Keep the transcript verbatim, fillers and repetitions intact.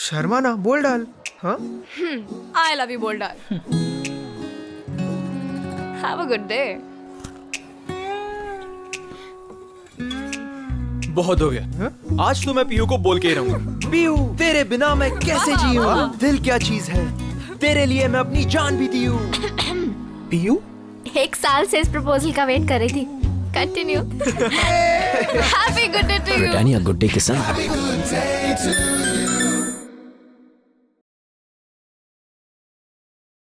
शर्मा ना, बोल डाल। हाँ आई लव यू बोल डाल। Have a good day. बहुत हो गया। हा? आज तो मैं पीयू को बोल के ही रहूंगा। पीयू, तेरे बिना मैं कैसे जीऊं? दिल क्या चीज है, तेरे लिए मैं अपनी जान भी दी हूँ। पीयू, एक साल से इस प्रपोजल का वेट कर रही थी। Continue. Happy good day to you. Britannia Good Day के साथ